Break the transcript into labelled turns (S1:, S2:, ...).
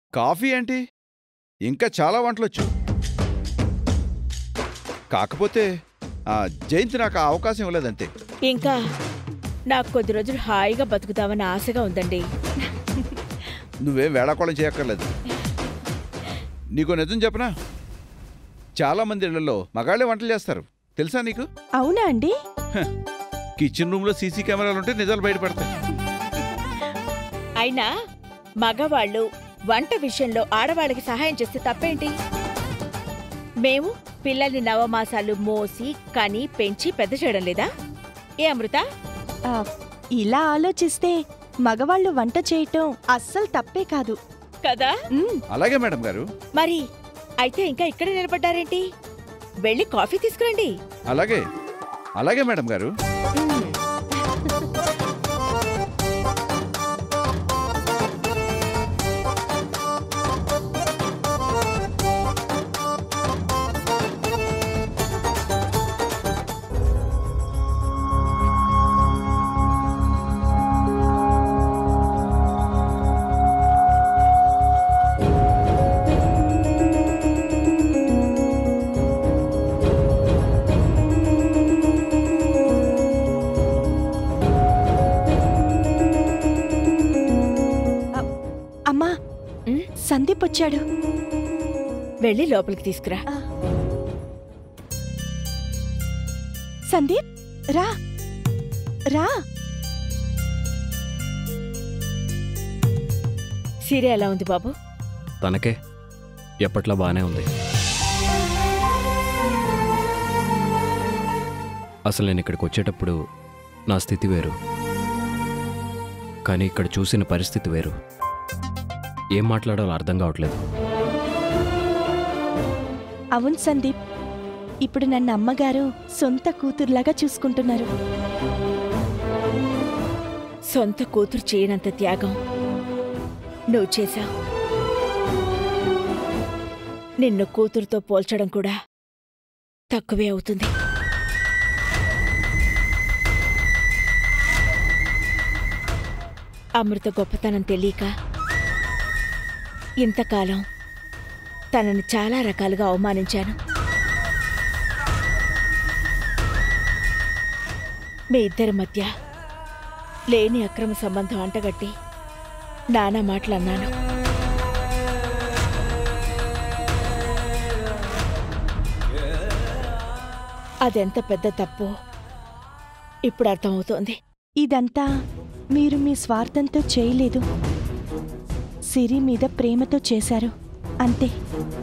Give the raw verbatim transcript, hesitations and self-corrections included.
S1: Coffee ఏంటి, ఇంకా చాలా వంటలొచ్చు. కాకపోతే జయంతి నాకు ఆ అవకాశం ఇవ్వలేదంతే.
S2: ఇంకా నాకు కొద్ది రోజులు హాయిగా బతుకుతామని ఆశగా ఉందండి.
S1: నువ్వేం వేళాకోళం చేయక్కర్లేదు. నీకో నిజం చెప్పనా, చాలా మంది ఇళ్లలో మగాళ్లే వంటలు చేస్తారు, తెలుసా నీకు?
S3: అవునా అండి?
S1: కిచెన్ రూమ్ లో సీసీ కెమెరాలు ఉంటే నిజాలు బయటపడతాయి.
S2: అయినా మగవాళ్ళు వంట విషయంలో ఆడవాళ్ళకి సహాయం చేస్తే తప్పేంటి? మేము పిల్లల్ని నవమాసాలు మోసి కని పెంచి పెద్ద చేయడం లేదా? ఏ అమృత,
S3: ఇలా ఆలోచిస్తే మగవాళ్ళు వంట చేయటం అస్సలు తప్పే కాదు
S2: కదా?
S1: అలాగే మేడం గారు.
S2: మరి అయితే ఇంకా ఇక్కడ నిలబడ్డారేంటి? వెళ్ళి కాఫీ తీసుకురండి.
S1: అలాగే అలాగే మేడం గారు.
S3: సందీప్ వచ్చాడు.
S2: వెళ్ళి లోపలికి తీసుకురా.
S3: సందీప్ రా రా.
S2: సిరి ఎలా ఉంది బాబు?
S4: తనకే ఎప్పట్లో బానే ఉంది. అసలు నేను ఇక్కడికి వచ్చేటప్పుడు నా స్థితి వేరు, కానీ ఇక్కడ చూసిన పరిస్థితి వేరు. ఏం మాట్లాడాలో అర్థం కావట్లేదు.
S3: అవును సందీప్, ఇప్పుడు నన్ను అమ్మగారు సొంత కూతురులాగా చూసుకుంటున్నారు.
S2: సొంత కూతురు చేయనంత త్యాగం నువ్వు చేశావు. నిన్ను కూతురుతో పోల్చడం కూడా తక్కువే అవుతుంది. అమృత గొప్పతనం తెలియక ఇంతకాలం తనని చాలా రకాలుగా అవమానించాను. మీ ఇద్దరి మధ్య లేని అక్రమ సంబంధం అంటగట్టి నానా మాటలన్నాను. అదెంత పెద్ద తప్పు ఇప్పుడు అర్థమవుతోంది.
S3: ఇదంతా మీరు మీ స్వార్థంతో చేయలేదు, సిరి మీద ప్రేమతో చేశారు అంతే.